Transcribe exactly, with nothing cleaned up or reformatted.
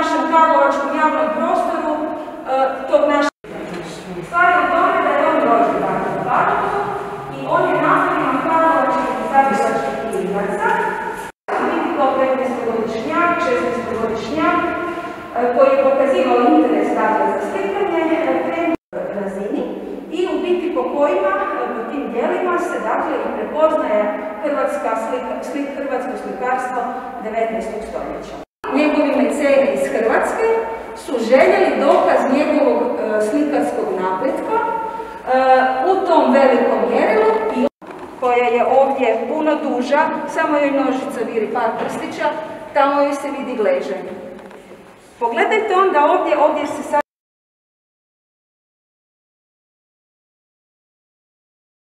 našem karlovačkom javnom prostoru tog našeg. Stvar je u tome da je on rođen u Karlovcu i on je nastavima karlovačkih i zagrebačkih krivaca, biti kao petnaestogodišnjak, šesnaestogodišnjak, koji je pokazivao interes dakle za slikanje prema razini i u biti po kojima, po tim dijelima se dakle i prepoznaje hrvatska slika, slik, hrvatsko slikarstvo devetnaestog stoljeća. Njegovi meceni iz Hrvatske su željeli dokaz njegovog e, slikarskog napretka e, u tom velikom mjerilu, koja je ovdje puno duža, samo joj nožica viri par prstića, tamo joj se vidi gležanje. Pogledajte onda ovdje, ovdje se sad